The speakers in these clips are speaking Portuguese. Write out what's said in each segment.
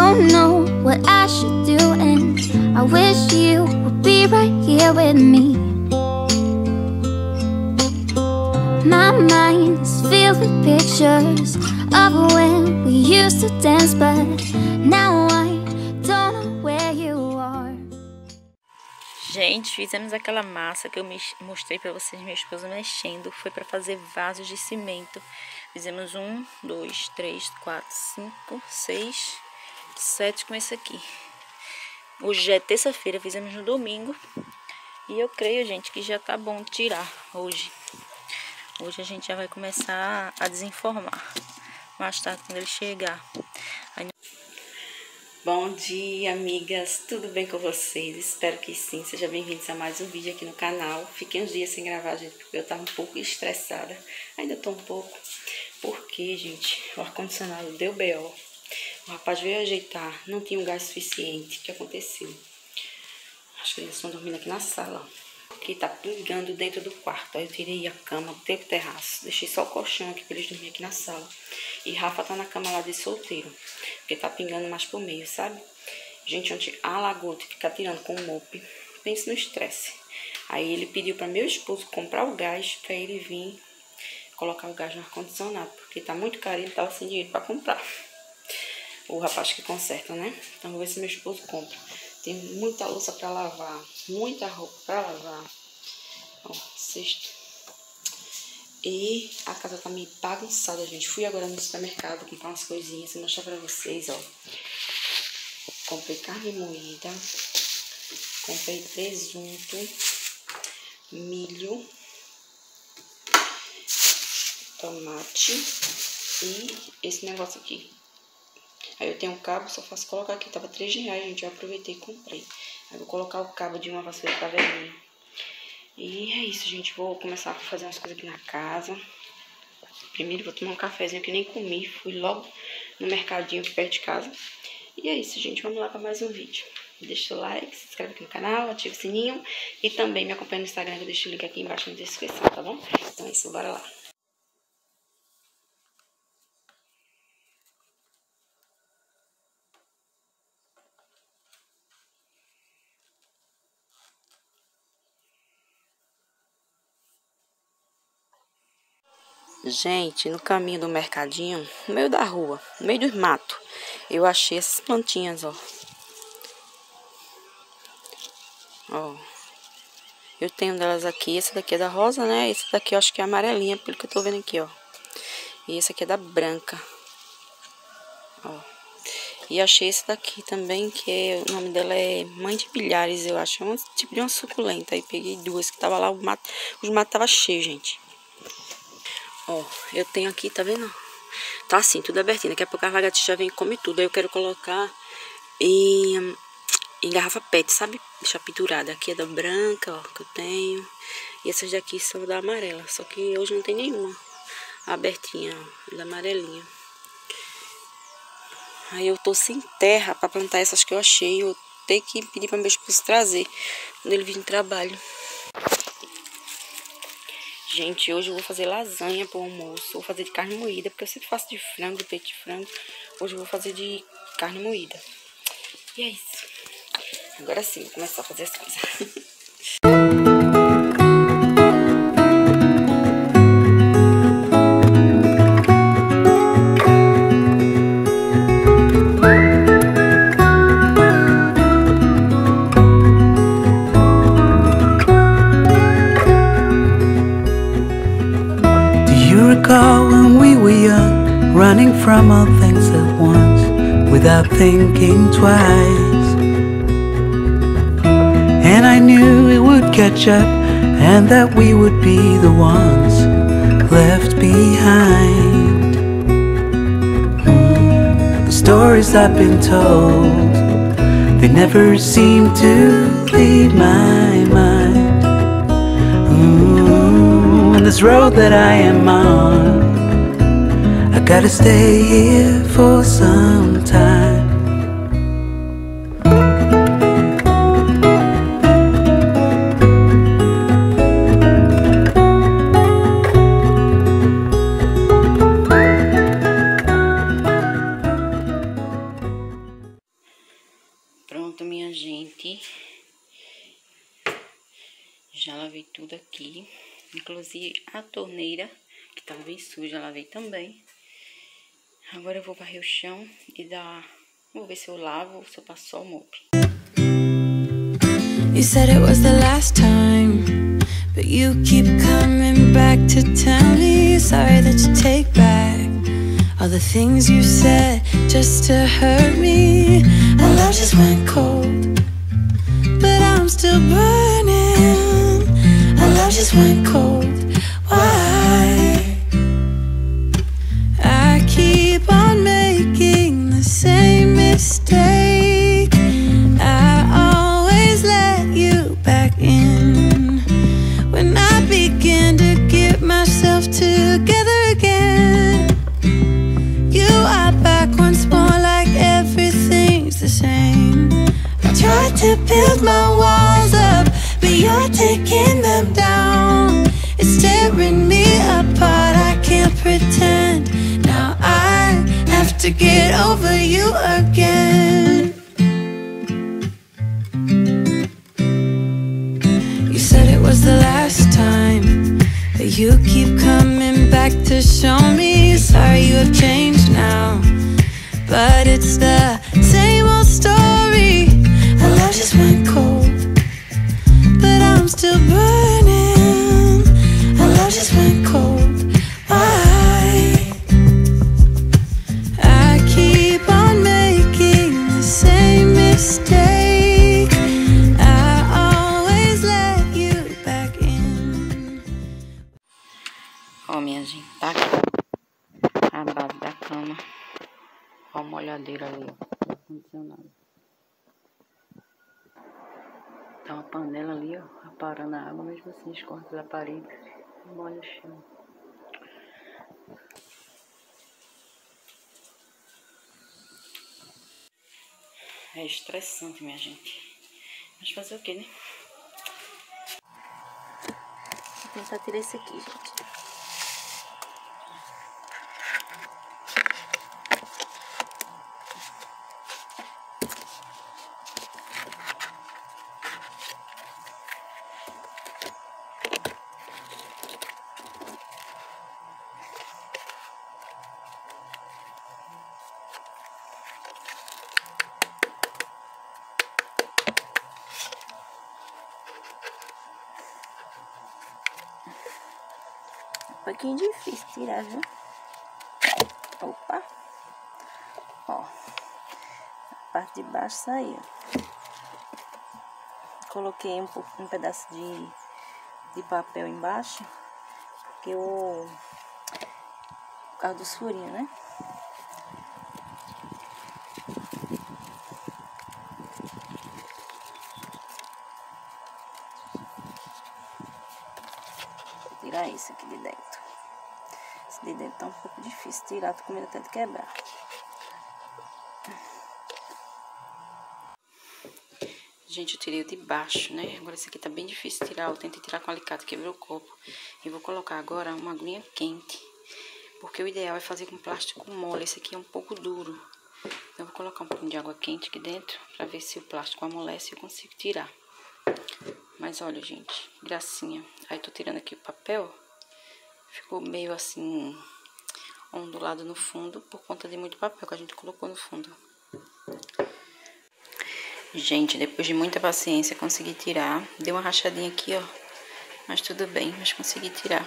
don't know what I should do, and I wish you would be right here with me. My mind is filled with pictures of when we used to dance, but now I don't know where you are. Gente, fizemos aquela massa que eu mostrei pra vocês, minha esposa mexendo. Foi pra fazer vasos de cimento. Fizemos 1, 2, 3, 4, 5, 6, 7 com esse aqui. Hoje já é terça-feira, fizemos no domingo. E eu creio, gente, que já tá bom de tirar hoje. Hoje a gente já vai começar a desenformar. Mais tarde, quando ele chegar. Bom dia, amigas, tudo bem com vocês? Espero que sim, sejam bem-vindos a mais um vídeo aqui no canal. Fiquei uns dias sem gravar, gente, porque eu tava um pouco estressada. Ainda tô um pouco, porque, gente, o ar-condicionado deu B.O. O rapaz veio ajeitar, não tinha um gás suficiente. O que aconteceu? Acho que eles estão dormindo aqui na sala, porque tá pingando dentro do quarto. Aí eu tirei a cama, botei pro terraço, deixei só o colchão aqui pra eles dormirem aqui na sala. E Rafa tá na cama lá de solteiro, porque tá pingando mais pro meio, sabe? Gente, ontem alagou, tive que ficar tirando com o mop. Pense no estresse. Aí ele pediu pra meu esposo comprar o gás pra ele vir colocar o gás no ar-condicionado, porque tá muito caro e ele tava sem dinheiro pra comprar. O rapaz que conserta, né? Então vou ver se meu esposo compra. Tem muita louça pra lavar, muita roupa pra lavar. Ó, cesto. E a casa tá meio bagunçada, gente. Fui agora no supermercado comprar umas coisinhas. Vou mostrar pra vocês, ó. Comprei carne moída. Comprei presunto. Milho. Tomate. E esse negócio aqui. Aí eu tenho um cabo, só faço colocar aqui. Tava R$3, gente. Eu aproveitei e comprei. Aí vou colocar o cabo de uma vassoura pra velhinha. E é isso, gente. Vou começar a fazer umas coisas aqui na casa. Primeiro vou tomar um cafezinho que nem comi. Fui logo no mercadinho aqui perto de casa. E é isso, gente. Vamos lá para mais um vídeo. Deixa o like, se inscreve aqui no canal, ativa o sininho. E também me acompanha no Instagram, que eu deixo o link aqui embaixo na descrição, tá bom? Então é isso, bora lá. Gente, no caminho do mercadinho, no meio da rua, no meio dos matos, eu achei essas plantinhas, ó. Ó. Eu tenho delas aqui, essa daqui é da rosa, né? Essa daqui eu acho que é amarelinha, pelo que eu tô vendo aqui, ó. E essa aqui é da branca. Ó. E achei esse daqui também, que o nome dela é Mãe de Milhares, eu acho. É um tipo de uma suculenta. Aí peguei duas, que tava lá, os matos tava cheios, gente. Ó, eu tenho aqui, tá vendo? Tá assim, tudo abertinho. Daqui a pouco a lagartixa vem e come tudo. Aí eu quero colocar em garrafa PET, sabe? Deixar pendurada. Aqui é da branca, ó, que eu tenho. E essas daqui são da amarela. Só que hoje não tem nenhuma abertinha, ó, da amarelinha. Aí eu tô sem terra pra plantar essas que eu achei. Eu tenho que pedir pra meu esposo trazer quando ele vir no trabalho. Gente, hoje eu vou fazer lasanha pro almoço. Vou fazer de carne moída, porque eu sempre faço de frango, de peito de frango. Hoje eu vou fazer de carne moída. E é isso. Agora sim, vou começar a fazer as coisas. When we were young, running from all things at once, without thinking twice. And I knew it would catch up, and that we would be the ones left behind. The stories I've been told, they never seem to leave my mind. On this road that I am on, I gotta stay here for some time. Já lavei tudo aqui, inclusive a torneira, que tava bem suja, lavei também. Agora eu vou varrer o chão e vou ver se eu lavo ou se eu passo só o mop. You said it was the last time, but you keep coming back to tell me sorry that you take back all the things you said just to hurt me. Our love just went cold, but I'm still burning. Our love just went cold. Why? I keep on making the same mistake. I always let you back in when I begin to get myself together again. You are back once more, like everything's the same. I tried to build my walls up, but you're taking them down. It's tearing me apart, I can't pretend. Now I have to get over you again. You said it was the last time, but you keep coming back to show me sorry you have changed now. But it's the same old story. Our love just went cold, but I'm still burning. Our love just went cold. Why? I keep on making the same mistake. I always let you back in. Ó, minha gente, tá aqui a base da cama. Ó, a molhadeira ali, ó, ar-condicionado. Tá uma panela ali, ó, aparando a água, mesmo assim escorre pela parede e molha o chão. É estressante, minha gente. Mas fazer o que, né? Vou tentar tirar esse aqui, gente. Um pouquinho difícil tirar, viu? Opa! Ó, a parte de baixo saiu. Coloquei um pedaço de papel embaixo, porque por causa dos furinhos, né? Vou tirar isso aqui de dentro. Esse de dentro tá um pouco difícil tirar, tô com medo até de quebrar. Gente, eu tirei o de baixo, né? Agora esse aqui tá bem difícil de tirar. Eu tentei tirar com alicate, quebrou o copo. E vou colocar agora uma aguinha quente, porque o ideal é fazer com plástico mole. Esse aqui é um pouco duro. Então eu vou colocar um pouquinho de água quente aqui dentro, pra ver se o plástico amolece e eu consigo tirar. Mas olha, gente, gracinha. Aí tô tirando aqui o papel. Ficou meio assim, ondulado no fundo, por conta de muito papel que a gente colocou no fundo. Gente, depois de muita paciência, consegui tirar. Deu uma rachadinha aqui, ó. Mas tudo bem, mas consegui tirar.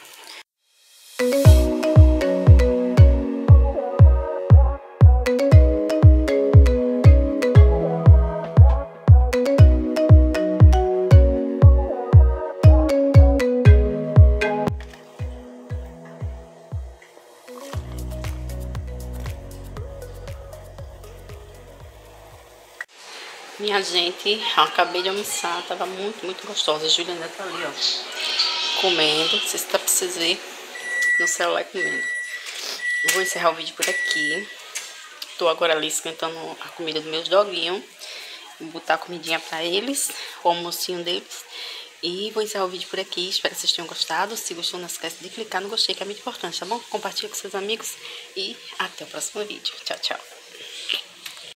Minha gente, acabei de almoçar, tava muito gostosa. A Juliana tá ali, ó, comendo. Não sei se dá pra vocês verem no celular comendo. Vou encerrar o vídeo por aqui. Tô agora ali esquentando a comida dos meus doguinhos. Vou botar a comidinha pra eles, o almocinho deles. E vou encerrar o vídeo por aqui. Espero que vocês tenham gostado. Se gostou, não esquece de clicar no gostei, que é muito importante, tá bom? Compartilha com seus amigos e até o próximo vídeo. Tchau, tchau.